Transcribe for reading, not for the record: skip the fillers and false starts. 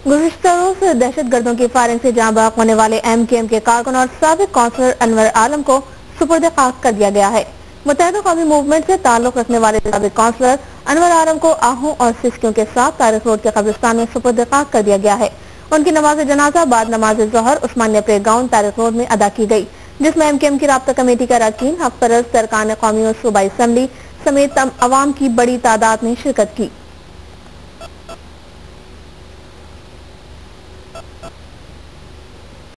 गुज़िश्ता रोज़ दहशत गर्दों की फायरिंग से जाँ बहक होने वाले MKM के कारकुन और साबिक काउंसलर अनवर आलम को सुपुर्द खाक कर दिया गया है। मुत्तहिदा कौमी मूवमेंट से ताल्लुक रखने वाले साबिक काउंसलर अनवर आलम को आहू और सिस्कियों के साथ तारिक रोड के कब्रिस्तान में सुपुर्द खाक कर दिया गया है। उनकी नमाज जनाजा बाद नमाज ज़ोहर Osmania pray ground Tariq road में अदा की गई, जिसमें MKM की राब्ता कमेटी का अरकान, हक परस्त, अरकान कौमी और सूबाई असम्बली समेत अवाम की बड़ी तादाद ने शिरकत की।